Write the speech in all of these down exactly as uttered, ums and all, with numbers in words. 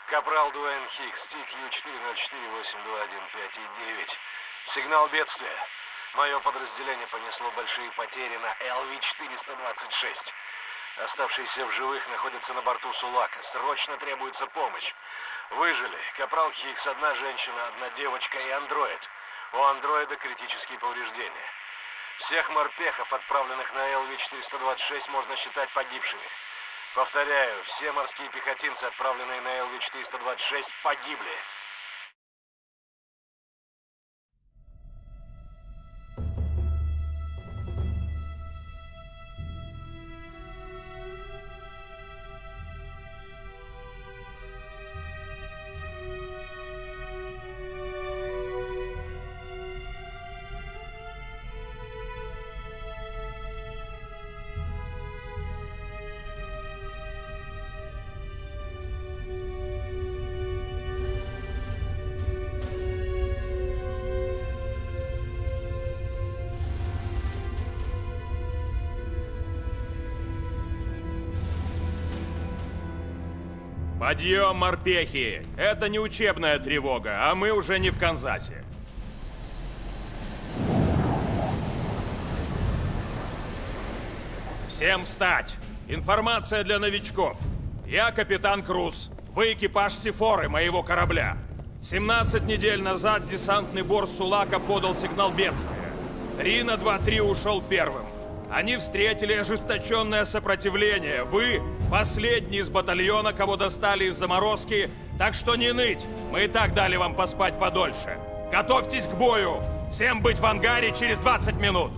Капрал Дуэйн Хикс, Ти Кью четыре ноль четыре восемь два один пять девять. Сигнал бедствия. Мое подразделение понесло большие потери на Эл Ви четыреста двадцать шесть. Оставшиеся в живых находятся на борту Сулака. Срочно требуется помощь. Выжили Капрал Хикс, одна женщина, одна девочка и андроид. У андроида критические повреждения. Всех морпехов, отправленных на Эл Ви четыреста двадцать шесть, можно считать погибшими. Повторяю, все морские пехотинцы, отправленные на Эл Ви четыреста двадцать шесть, погибли. Подъем, морпехи! Это не учебная тревога, а мы уже не в Канзасе. Всем встать! Информация для новичков. Я капитан Круз. Вы экипаж Сефоры, моего корабля. семнадцать недель назад десантный борт Сулака подал сигнал бедствия. Рина два три ушел первым. Они встретили ожесточенное сопротивление. Вы последний из батальона, кого достали из заморозки. Так что не ныть. Мы и так дали вам поспать подольше. Готовьтесь к бою. Всем быть в ангаре через двадцать минут.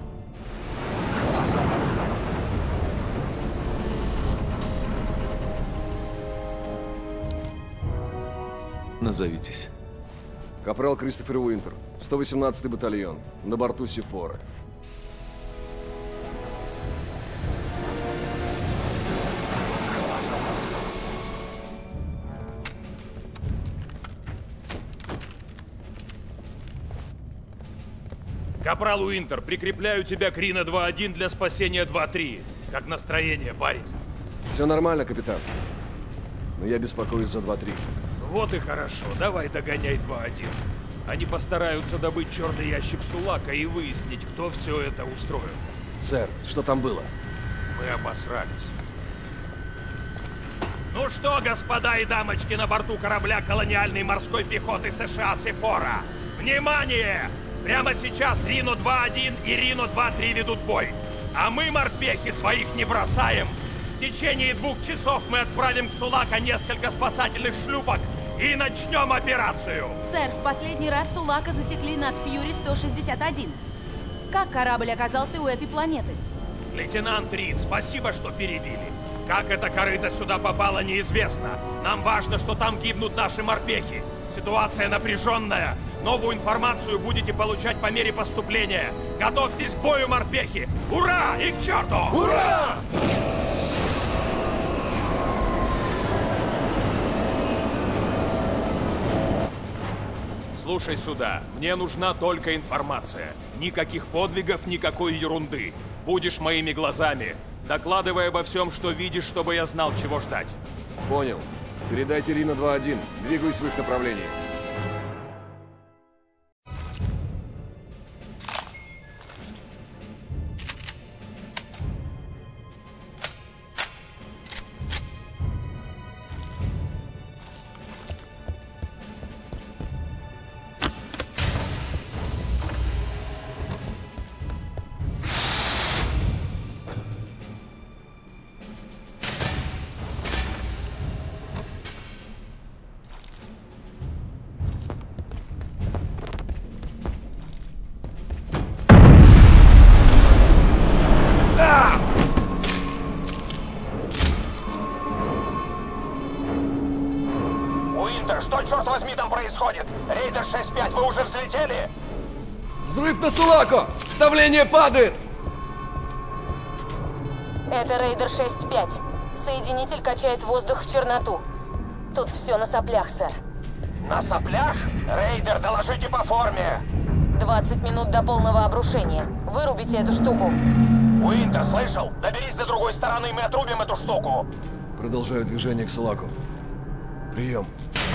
Назовитесь. Капрал Кристофер Уинтер, сто восемнадцатый батальон, на борту Сефоры. Капрал Уинтер, прикрепляю тебя к Рина два один для спасения два три. Как настроение, парень? Все нормально, капитан. Но я беспокоюсь за два три. Вот и хорошо. Давай догоняй два один. Они постараются добыть черный ящик Сулака и выяснить, кто все это устроил. Сэр, что там было? Мы обосрались. Ну что, господа и дамочки на борту корабля колониальной морской пехоты США Сефора? Внимание! Прямо сейчас Рино два один и Рино два три ведут бой. А мы, морпехи, своих не бросаем. В течение двух часов мы отправим к Сулака несколько спасательных шлюпок и начнем операцию. Сэр, в последний раз Сулака засекли над Фьюри сто шестьдесят один. Как корабль оказался у этой планеты? Лейтенант Рид, спасибо, что перебили. Как эта корыто сюда попала, неизвестно. Нам важно, что там гибнут наши морпехи. Ситуация напряженная. Новую информацию будете получать по мере поступления. Готовьтесь к бою, морпехи! Ура! И к черту! Ура! Слушай сюда, мне нужна только информация. Никаких подвигов, никакой ерунды. Будешь моими глазами. Докладывай обо всем, что видишь, чтобы я знал, чего ждать. Понял. Передайте Рина два один. Двигаюсь в их направлении. Что, черт возьми, там происходит? Рейдер шесть пять, вы уже взлетели? Взрыв на Сулако! Давление падает! Это Рейдер шесть пять. Соединитель качает воздух в черноту. Тут все на соплях, сэр. На соплях? Рейдер, доложите по форме. двадцать минут до полного обрушения. Вырубите эту штуку. Уинтер, слышал? Доберись до другой стороны, мы отрубим эту штуку. Продолжаю движение к Сулаку. Прием.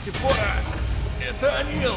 Сефора, это Анил.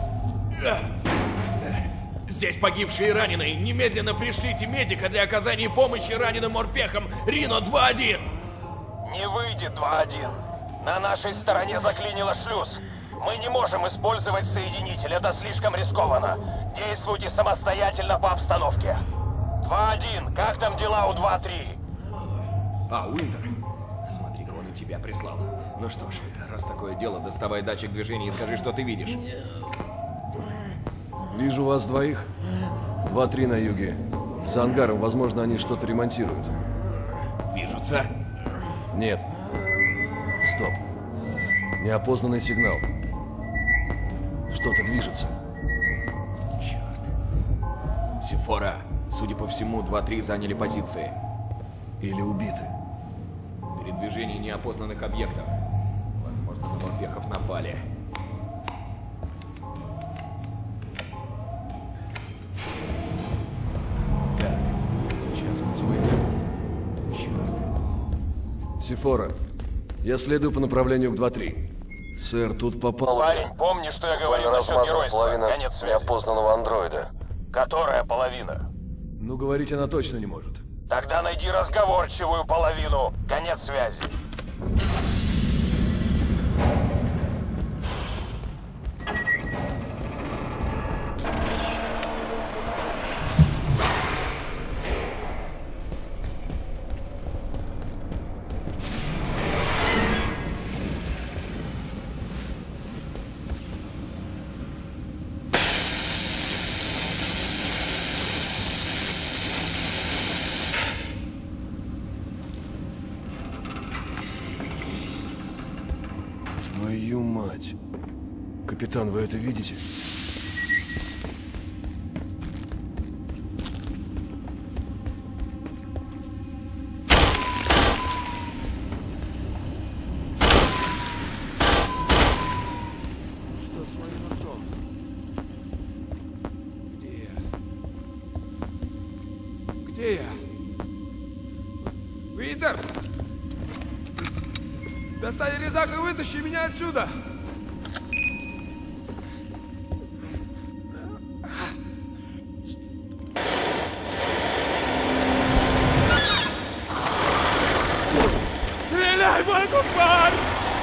Здесь погибшие и раненые. Немедленно пришлите медика для оказания помощи раненым морпехам. Рино два один. Не выйдет два один. На нашей стороне заклинило шлюз. Мы не можем использовать соединитель, это слишком рискованно. Действуйте самостоятельно по обстановке. два один, как там дела у два три? А, Уинтер. Смотри-ка, он и тебя прислал. Ну что ж, раз такое дело, доставай датчик движения и скажи, что ты видишь. Вижу вас двоих. два три на юге. За ангаром, возможно, они что-то ремонтируют. Движутся? Нет. Стоп. Неопознанный сигнал. Что-то движется. Черт. Сефора, судя по всему, два три заняли позиции. Или убиты. Передвижение неопознанных объектов. Возможно, на морпехов напали. Так, сейчас вызовем. Черт. Сефора, я следую по направлению к два три. Сэр, тут попал... Парень, помни, что я говорил насчет геройства? Половина Конец связи. неопознанного андроида. Которая половина? Ну, говорить она точно не может. Тогда найди разговорчивую половину. Конец связи. Твою мать. Капитан, вы это видите? Что с моим ртом? Где я? Где я? Винтер! Достань резак и вытащи меня отсюда! Стреляй, мой купар!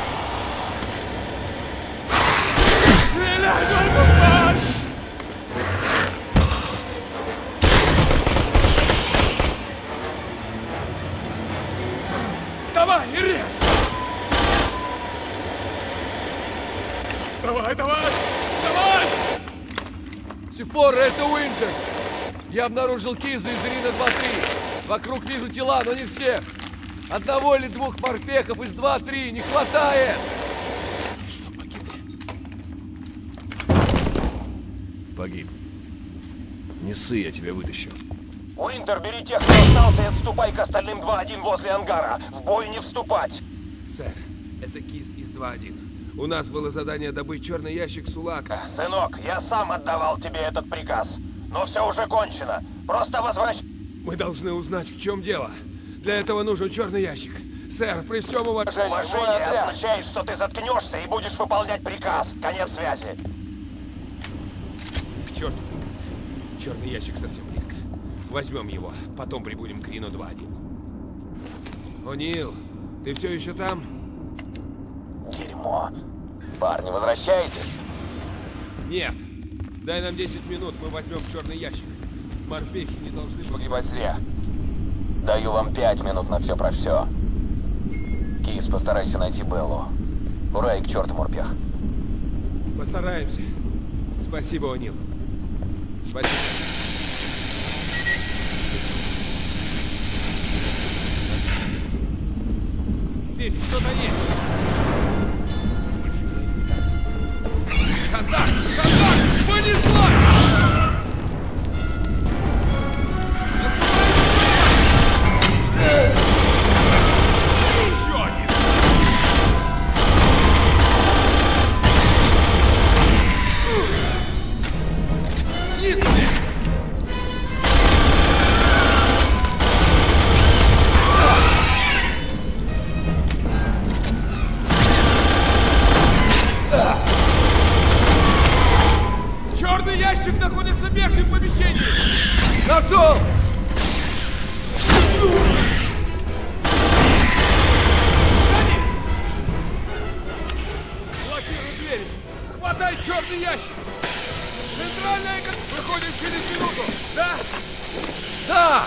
Стреляй, мой купар! Давай, режь! Давай, давай! Давай! Сефора, это Уинтер! Я обнаружил Киза из Ирина два три. Вокруг вижу тела, но не всех. Одного или двух морпехов из два три не хватает! Что, погибли? Погиб. Не ссы, я тебя вытащу. Уинтер, бери тех, кто остался, и отступай к остальным два один возле ангара. В бой не вступать. Сэр, это Киз из два один. У нас было задание добыть черный ящик Сулака. Сынок, я сам отдавал тебе этот приказ. Но все уже кончено. Просто возвращай. Мы должны узнать, в чем дело. Для этого нужен черный ящик. Сэр, при всем уважении... Уважение означает, что ты заткнешься и будешь выполнять приказ. Конец связи. К черту приказ. Черный ящик совсем близко. Возьмем его, потом прибудем к Рино два один. О'Нил, ты все еще там? Дерьмо. Парни, возвращаетесь? Нет. Дай нам десять минут, мы возьмем черный ящик. Морпехи не должны погибать зря. Даю вам пять минут на все про все. Киз, постарайся найти Беллу. Ура и к черту, морпех. Постараемся. Спасибо, О'Нил. Спасибо. Здесь кто-то есть. Контакт! Контакт! Понеслась! Еще один! Если! Черный ящик! Центральная... Выходим через минуту! Да? Да!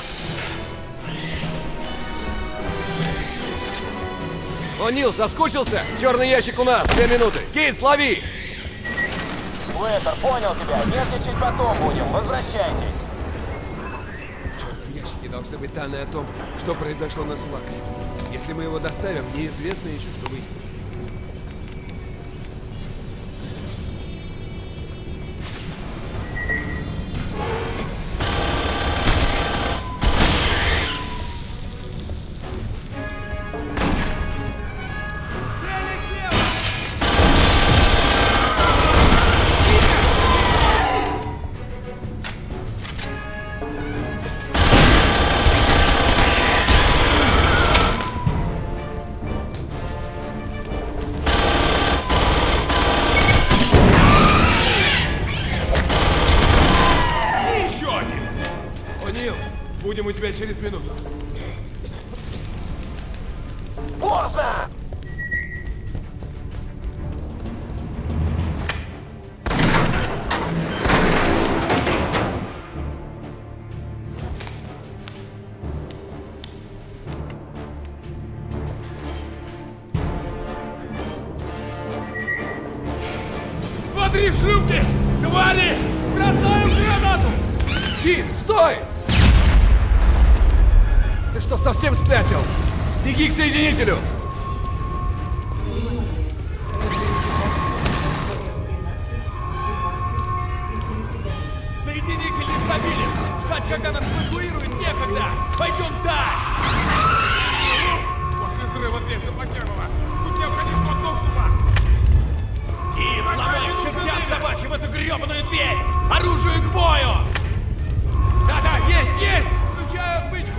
О'Нил, соскучился? Черный ящик у нас, две минуты. Кейтс, лови! Уинтер, понял тебя. Нежничать потом будем. Возвращайтесь. В черном ящике должны быть данные о том, что произошло на Сулаке. Если мы его доставим, неизвестно еще, что выяснится. Будем у тебя через минуту. Поздно! Смотри в шлюпки! Твари! Бросаем гранату! Кис, стой! Ты что, совсем спятил? Беги к соединителю! Соединитель нестабилен! Ждать, когда нас эвакуируют, некогда! Пойдем так! После взрыва дверь заблокировала! Тут необходим код доступа! И сломаю чертят собачьим эту гребаную дверь! Оружие к бою! Да-да, есть, есть! Включаю отмычку!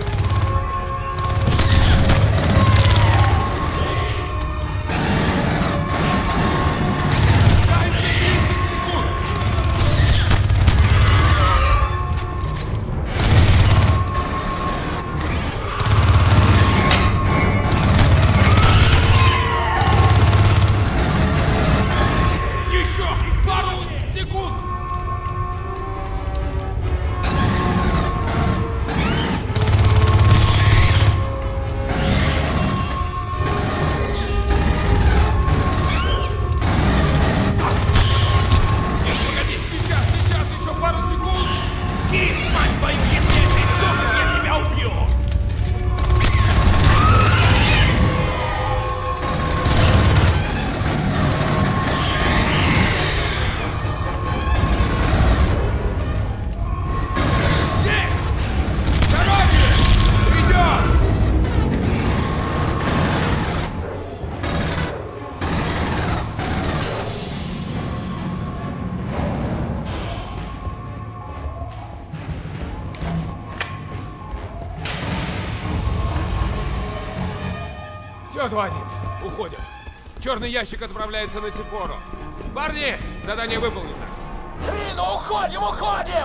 Все, два один. Уходим. Черный ящик отправляется на Сифору. Парни, задание выполнено. Рину, уходим, уходим!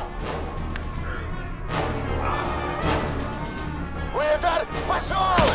Уинтер, пошел!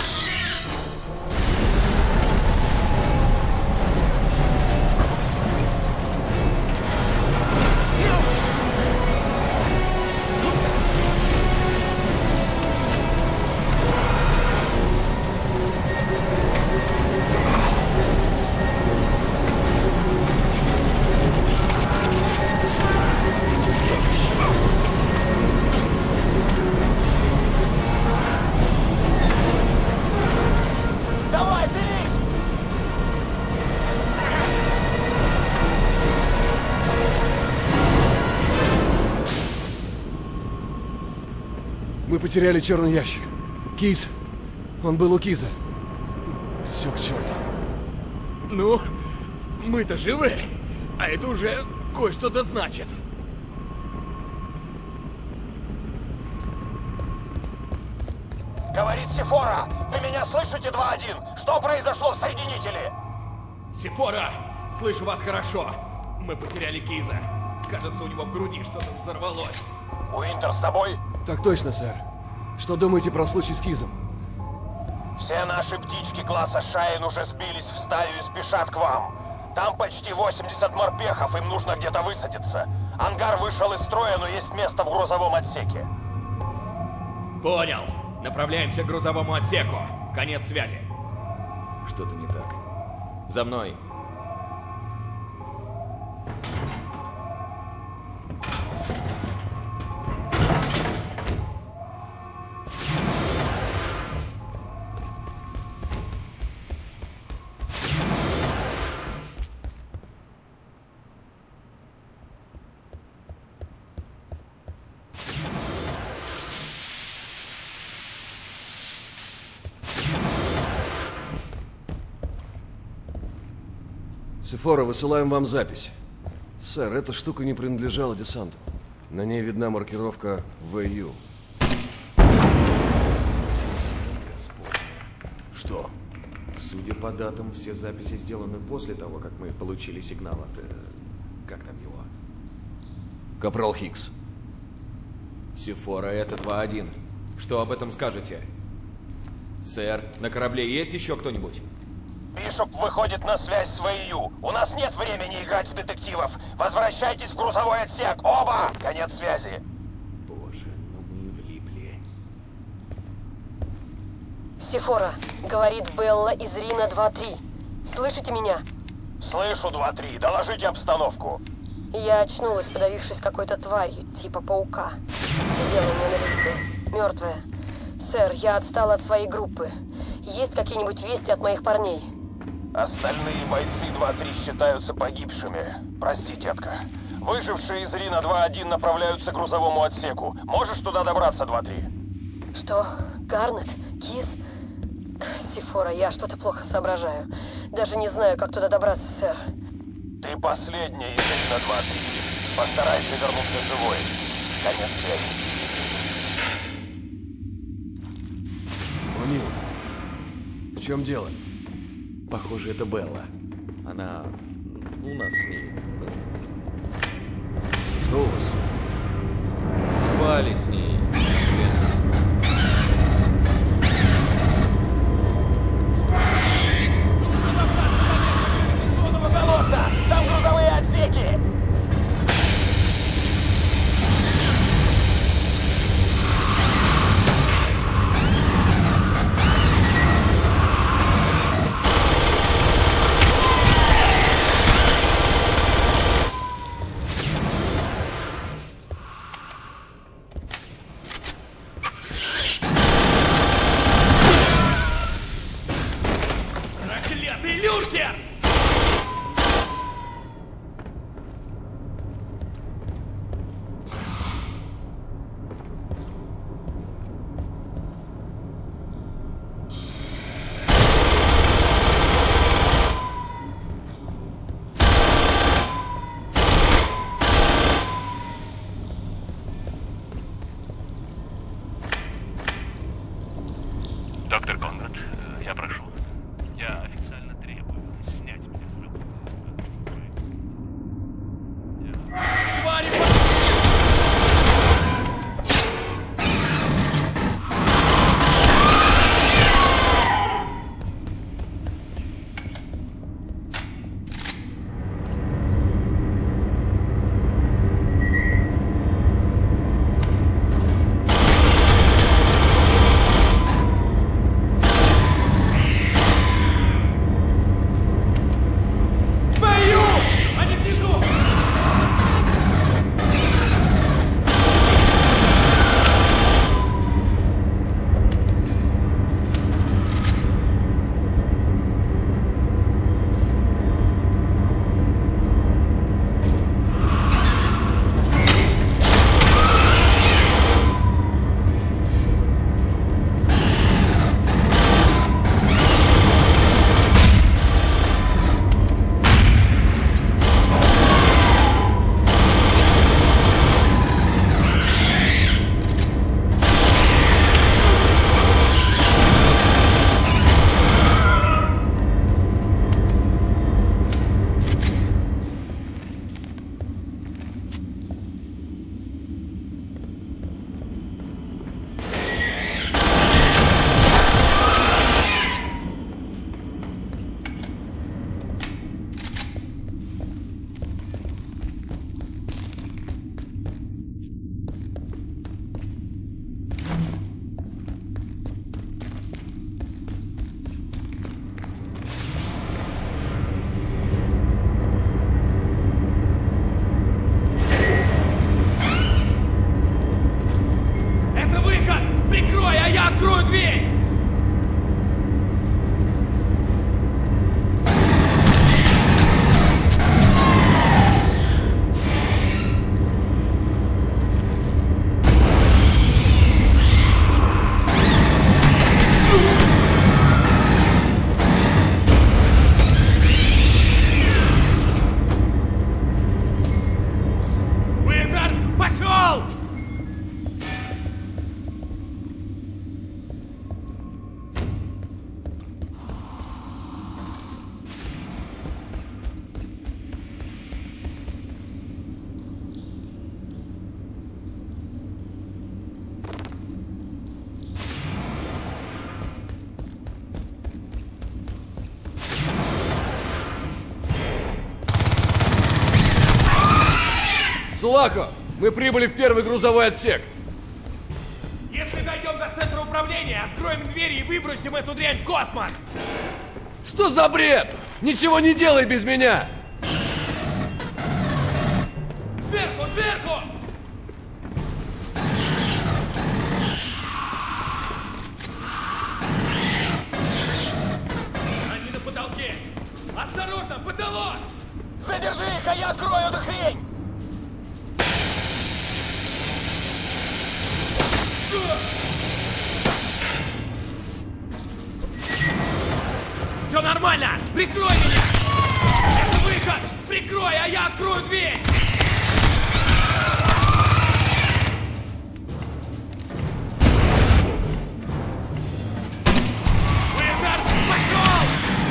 Мы потеряли черный ящик. Киз. Он был у Киза. Все к черту. Ну, мы-то живы. А это уже кое-что-то значит. Говорит Сифора. Вы меня слышите, два один? Что произошло в соединителе? Сифора, слышу вас хорошо. Мы потеряли Киза. Кажется, у него в груди что-то взорвалось. Уинтер с тобой? Так точно, сэр. Что думаете про случай с Кизом? Все наши птички класса Шайн уже сбились в стаю и спешат к вам. Там почти восемьдесят морпехов, им нужно где-то высадиться. Ангар вышел из строя, но есть место в грузовом отсеке. Понял. Направляемся к грузовому отсеку. Конец связи. Что-то не так. За мной. Сефора, высылаем вам запись. Сэр, эта штука не принадлежала десанту. На ней видна маркировка вэ ю. Господь. Что? Судя по датам, все записи сделаны после того, как мы получили сигнал от... э, как там его? Капрал Хикс. Сефора, это два один. Что об этом скажете? Сэр, на корабле есть еще кто-нибудь? Бишоп выходит на связь с вэ ю. У нас нет времени играть в детективов. Возвращайтесь в грузовой отсек. Оба! Конец связи. Боже, ну мы влипли. Сефора, говорит Белла из Рина два три. Слышите меня? Слышу, два три. Доложите обстановку. Я очнулась, подавившись какой-то тварью, типа паука. Сидела у меня на лице, мертвая. Сэр, я отстала от своей группы. Есть какие-нибудь вести от моих парней? Остальные бойцы два три считаются погибшими. Прости, детка. Выжившие из Рина два один направляются к грузовому отсеку. Можешь туда добраться, два три? Что? Гарнет? Киз? Сефора, я что-то плохо соображаю. Даже не знаю, как туда добраться, сэр. Ты последняя из Рина два три. Постарайся вернуться живой. Конец связи. О'Нил, в чем дело? Похоже, это Белла. Она... у нас с ней... Что у вас? Спали с ней. Колодца! Там грузовые отсеки! Проклятый люркер! Доктор Конрад, я прошу. Я официально требую снять Сулако, мы прибыли в первый грузовой отсек. Если дойдем до центра управления, откроем двери и выбросим эту дрянь в космос! Что за бред? Ничего не делай без меня! Сверху, сверху! Они на потолке! Осторожно, потолок! Задержи их, а я открою эту хрень! Все нормально! Прикрой меня! Это выход! Прикрой, а я открою дверь! Уинтер, пошел!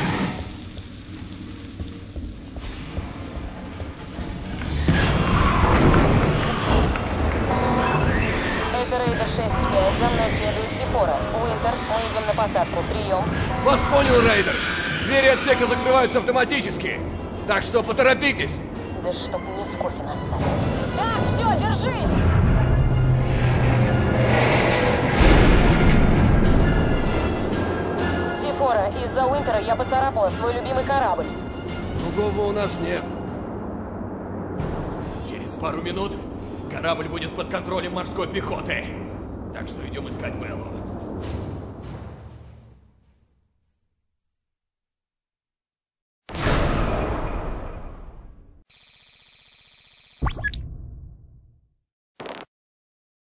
Это Рейдер шесть пять, за мной следует Сефора. Уинтер, мы идем на посадку. Прием. Вас понял, Рейдер. Двери отсека закрываются автоматически. Так что поторопитесь. Да чтоб мне в кофе нассали. Так, все, держись! Сефора, из-за Уинтера я поцарапала свой любимый корабль. Другого у нас нет. Через пару минут корабль будет под контролем морской пехоты. Так что идем искать Беллу.